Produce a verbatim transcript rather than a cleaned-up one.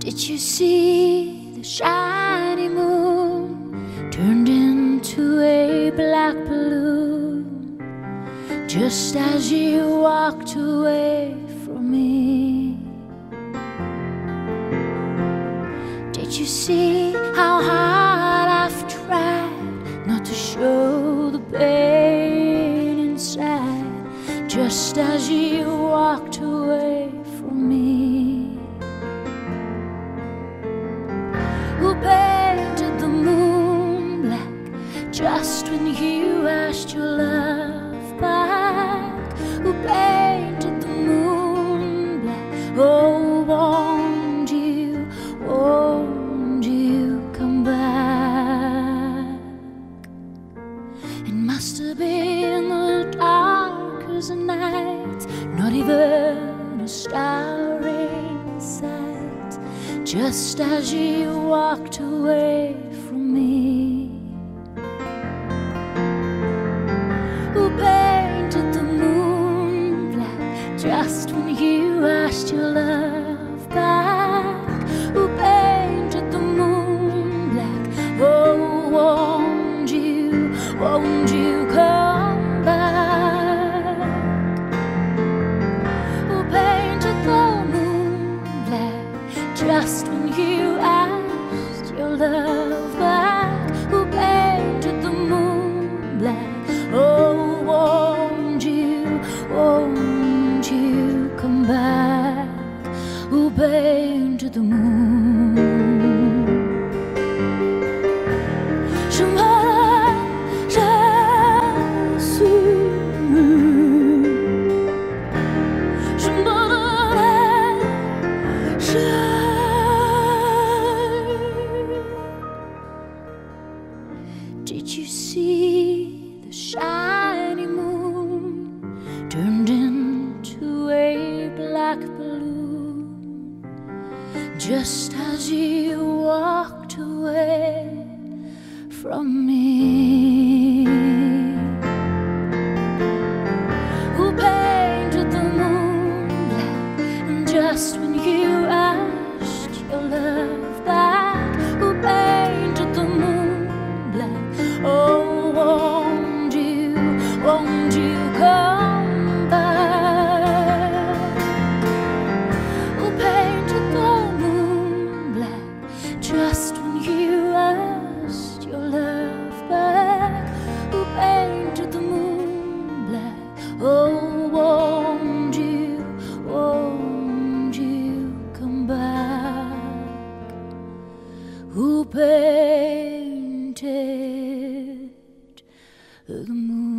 Did you see the shiny moon turned into a black balloon just as you walked away from me? Did you see how hard I've tried not to show the pain inside just as you walked away from me? Who painted the moon black just when you asked your love back? Who painted the moon black? Oh, won't you, won't you come back? It must have been the dark as a night, not even a star in sight, just as you walked away from me. Who painted the moon black just when you asked your love back? Who painted the moon black? Oh, won't you, won't you come back? Who painted the moon black just when you asked your love back? Who painted the moon black? Oh, won't you, won't you come back? Who painted the moon? Je me, je suis, je me donnerai, je Did you see the shiny moon turned into a black balloon just as you walked away from me? Who painted the moon black just when you asked your love back? Who painted the moon black? Oh, won't you, won't you come back? Who painted the moon black just when you asked your love back? Who painted the moon black? Oh, won't you, won't you come back? Who painted the moon?